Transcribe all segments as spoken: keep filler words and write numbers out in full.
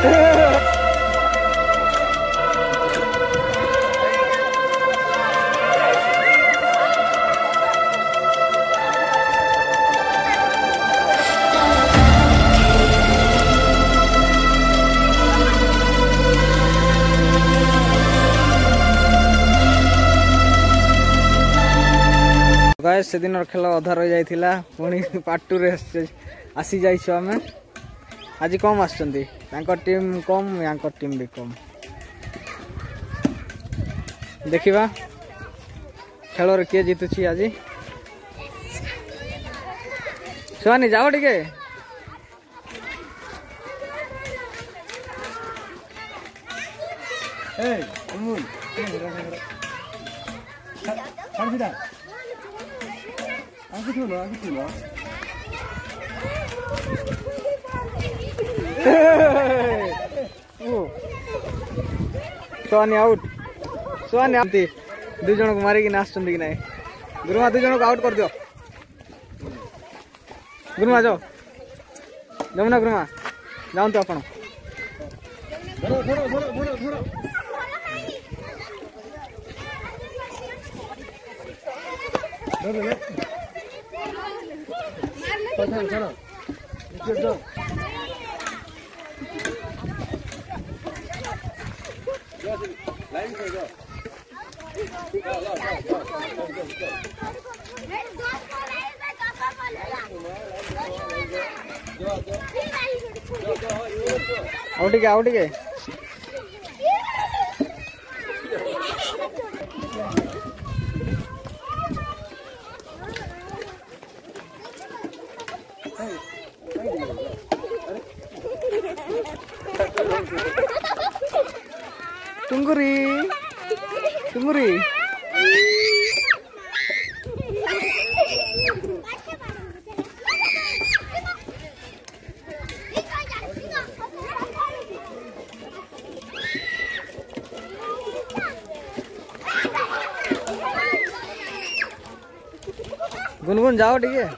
Guys से दिन खेल अधा रही जाइथिला पुणी पार्ट टू रे आसी जाइछो हमें आज कम आछंती तांको टीम कम यांको टीम भी कम देखिबा खेल रे के जीतुची आज सुहानी जाओ टिके ए अमूल हरबिदा आगे चलो आगे चलो सोनी आउट सोनी आमती दु जन को मारी कि नाचुंदी कि नहीं गुरुमा दु जन को आउट कर दियो गुरुमा जाओ जमुना गुरुमा जाऊँ तो अपन धरो धरो धरो धरो धरो धरो ले चलो चलो चलो लाइन से जाओ आउट के आउट के Tungguri, tungguri. गुनगुन जाओ ठीक है।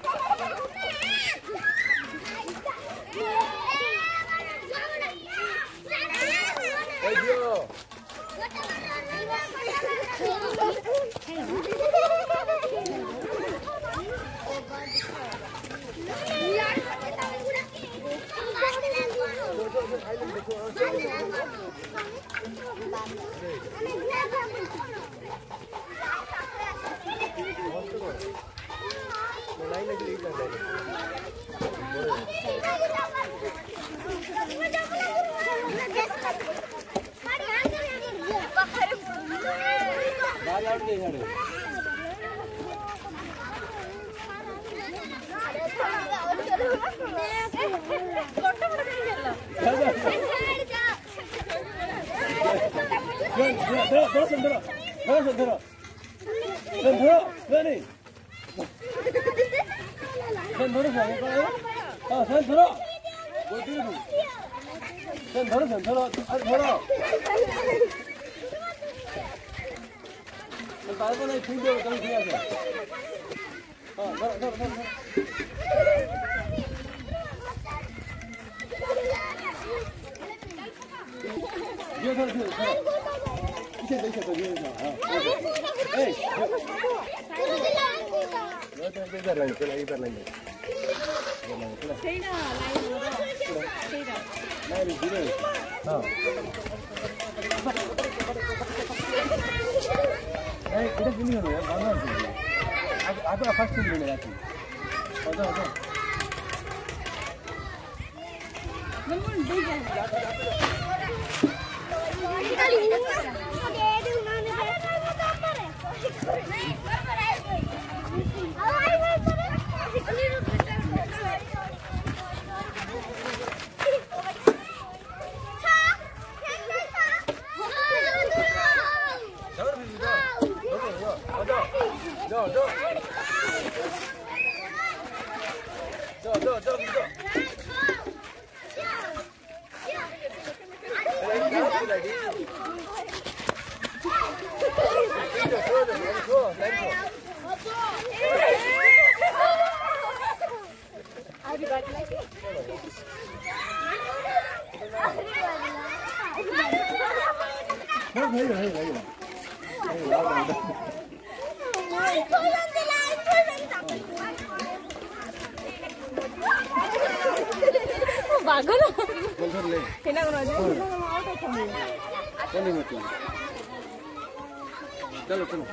Everybody like it? चलो चलो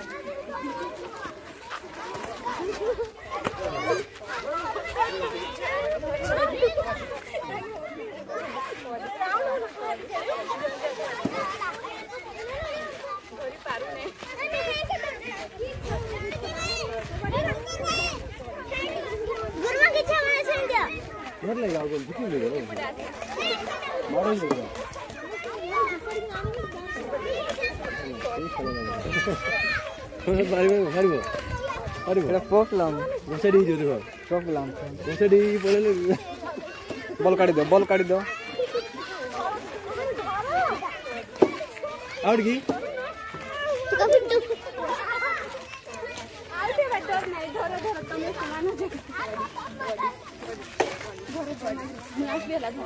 घर ले जाओ गोल कितने ले जाओ मारो ही ले थोड़ा बारी बारी बारी बारी एटा पोकलाम बसेडी जो देखो पोकलाम बसेडी पड़े बॉल काटी दो बॉल काटी दो आउट की आउट है डर नहीं धरो धरो तुम समान हो जाए धरो धरो नाच भी लगा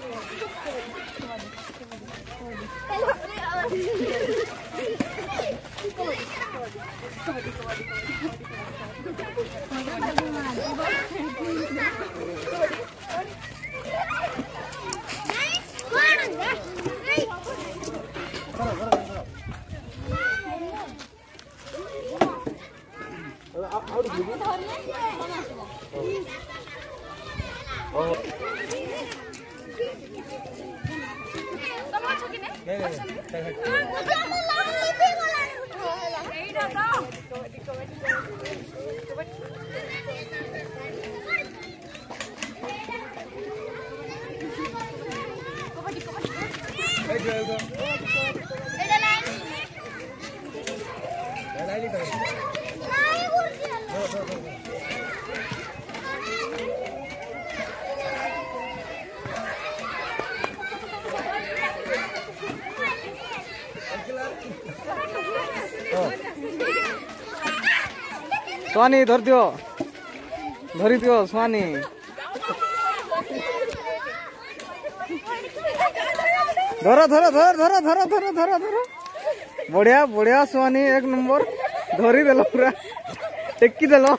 स्वानी धर दियो धरी दियो स्वानी धरो धरो धर धरो धरो धरो धरो धरो बढ़िया बढ़िया स्वानी एक नंबर धरी देलो पूरा टेकी देलो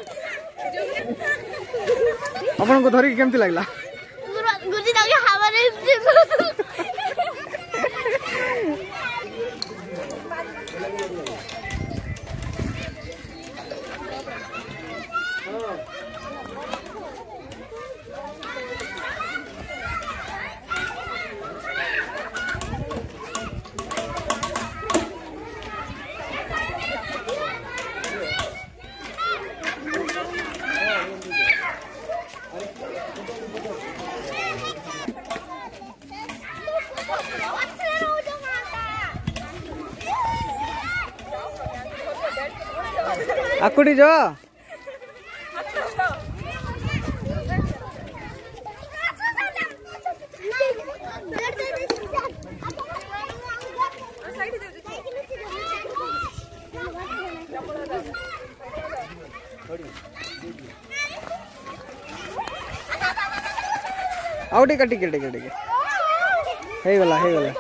अपन को धरी केमती लागला गुरुजी दागे हवारे आकुड़ी जो आउ टिके टिके टिके टिके हे गला हे गला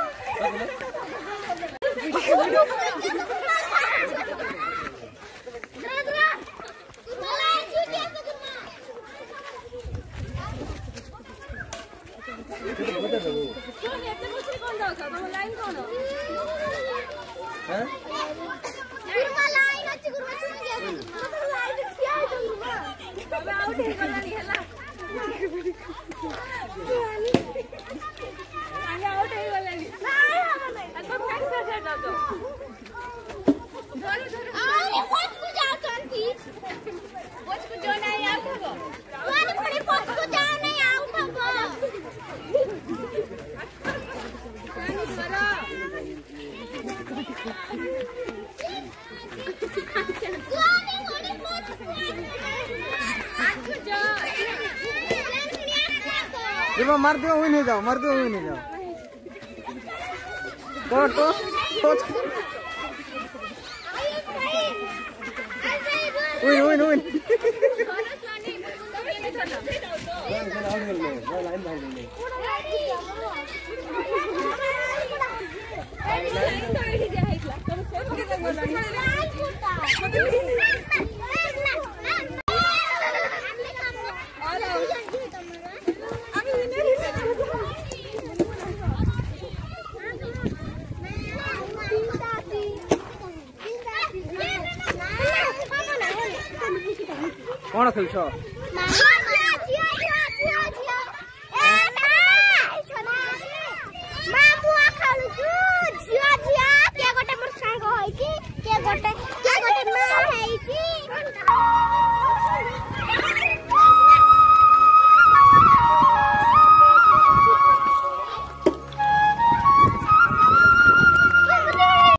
मार दियो हुई नहीं जाओ मार दियो हुई नहीं जाओ तो तो तो हुई हुई हुई लाइन कौन खेल